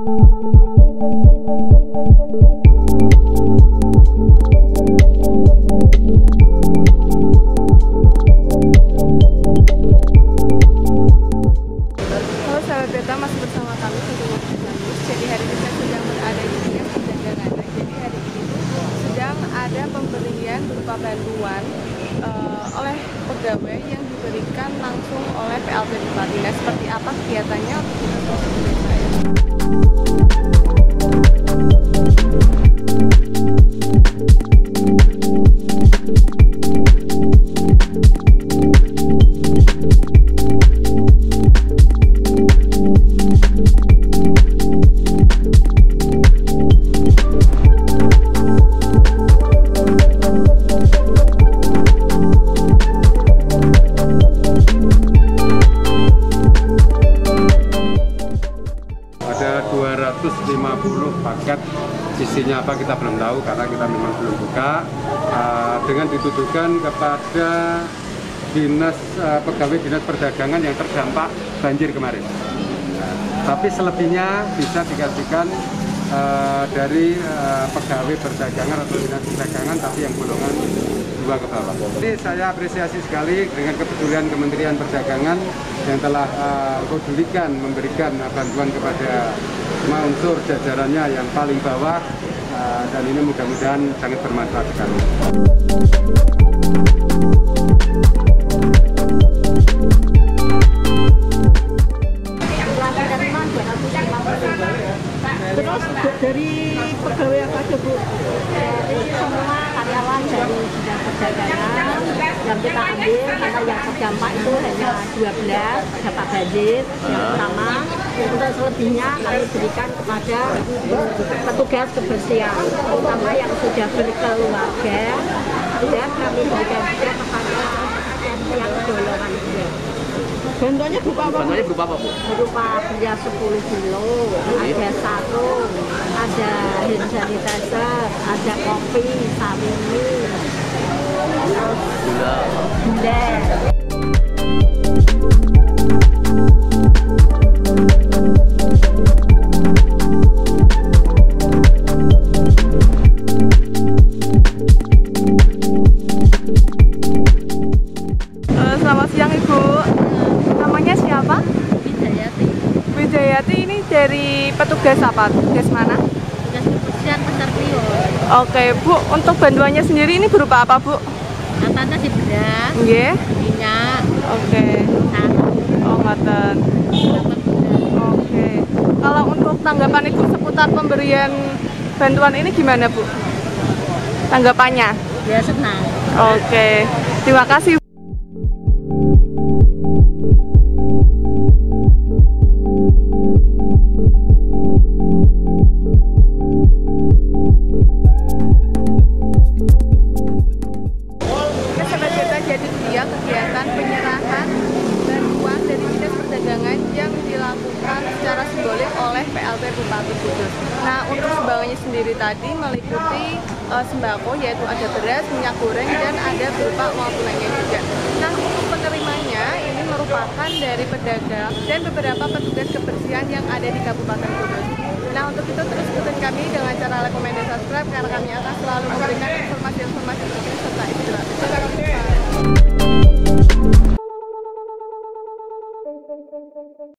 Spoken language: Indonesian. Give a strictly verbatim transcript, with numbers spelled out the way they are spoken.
Masih bersama kami untuk Mas. Jadi hari ini saya sedang berada di Dinas Perdagangan. Nah, jadi hari ini tuh sedang ada pemberian berupa bantuan uh, oleh pegawai yang diberikan langsung oleh P L T Bupati. Nah, seperti apa kegiatannya? dua ratus lima puluh paket, isinya apa kita belum tahu karena kita memang belum buka, uh, dengan ditujukan kepada dinas uh, pegawai dinas perdagangan yang terdampak banjir kemarin. Nah, tapi selebihnya bisa dikasihkan uh, dari uh, pegawai perdagangan atau dinas perdagangan tapi yang golongan dua ke bawah. Jadi saya apresiasi sekali dengan kepedulian Kementerian Perdagangan yang telah uh, pedulikan memberikan uh, bantuan kepada semua unsur jajarannya yang paling bawah, uh, dan ini mudah-mudahan sangat bermanfaat sekali. Terus dari pegawai apa aja, Bu? Dari semua karyawan dari bidang perdagangan yang kita ambil, karena yang terdampak itu hanya dua belas dampak banjir yang pertama. Untuk selebihnya kami berikan kepada petugas kebersihan, terutama yang sudah berkeluarga, dan kami berikan juga kepada yang golongan dua. Bantuannya berupa apa? Bantuannya berupa apa, Bu? Berupa beras sepuluh kilo, ada sarung, ada hand sanitizer, ada kopi, samini, Gula. gula. Selamat siang Ibu. Namanya siapa? Widayati. Widayati ini dari petugas apa? Petugas mana? Tugas kebersihan Pasar Klio. Oke Bu, untuk bantuannya sendiri ini berupa apa Bu? Katanya si beras, Nggih. minyak, Oke. sarung, Oh ngoten. Oke. Kalau untuk tanggapan Ibu seputar pemberian bantuan ini gimana Bu? Tanggapannya? ya senang. Oke. Terima kasih. Jadi dia kegiatan penyerahan bantuan dari Dinas Perdagangan yang dilakukan secara simbolik oleh P L T Bupati Kudus. Nah, untuk sumbangannya sendiri tadi meliputi uh, sembako, yaitu ada beras, minyak goreng, dan ada berupa uang tunainya juga. Nah, untuk penerimanya ini merupakan dari pedagang dan beberapa petugas kebersihan yang ada di Kabupaten Kudus. Nah, untuk itu terus ikutin kami dengan cara like, komen, dan subscribe karena kami akan selalu memberikan informasi-informasi terkini